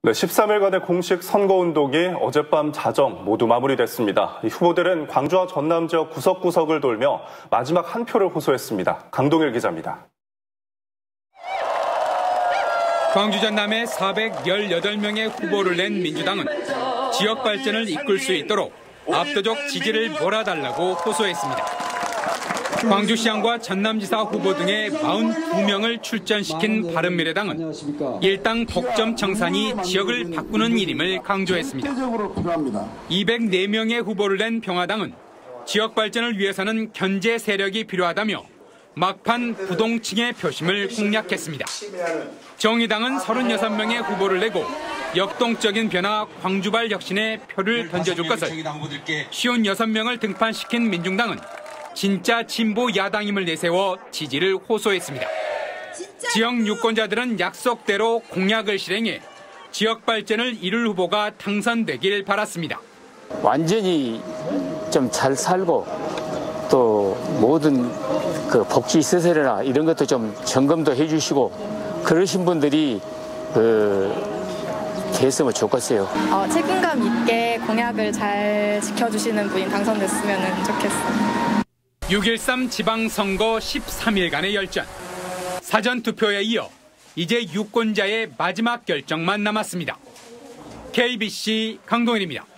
네, 13일간의 공식 선거운동이 어젯밤 자정 모두 마무리됐습니다. 이 후보들은 광주와 전남 지역 구석구석을 돌며 마지막 한 표를 호소했습니다. 강동일 기자입니다. 광주 전남에 418명의 후보를 낸 민주당은 지역 발전을 이끌 수 있도록 압도적 지지를 몰아달라고 호소했습니다. 광주시장과 전남지사 후보 등의 42명을 출전시킨 바른미래당은 일당 독점 청산이 지역을 바꾸는 일임을 강조했습니다. 204명의 후보를 낸 평화당은 지역 발전을 위해서는 견제 세력이 필요하다며 막판 부동층의 표심을 공략했습니다. 정의당은 36명의 후보를 내고 역동적인 변화 광주발 혁신에 표를 던져줄 것을, 56명을 등판시킨 민중당은 진짜 진보 야당임을 내세워 지지를 호소했습니다. 지역 유권자들은 약속대로 공약을 실행해 지역 발전을 이룰 후보가 당선되길 바랐습니다. 완전히 좀 잘 살고 또 모든 그 복지 시설이나 이런 것도 좀 점검도 해주시고 그러신 분들이 됐으면 좋겠어요. 책임감 있게 공약을 잘 지켜주시는 분이 당선됐으면 좋겠어요. 6.13 지방선거 13일간의 열전. 사전투표에 이어 이제 유권자의 마지막 결정만 남았습니다. KBC 강동일입니다.